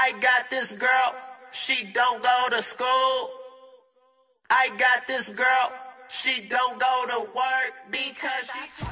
I got this girl, she don't go to school. I got this girl, she don't go to work because she